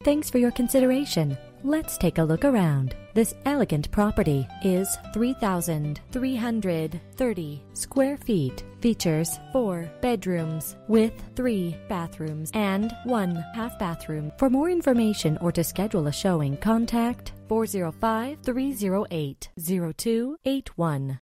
Thanks for your consideration. Let's take a look around. This elegant property is 3,330 square feet. Features 4 bedrooms with 3 bathrooms and 1 half bathroom. For more information or to schedule a showing, contact 405-308-0281.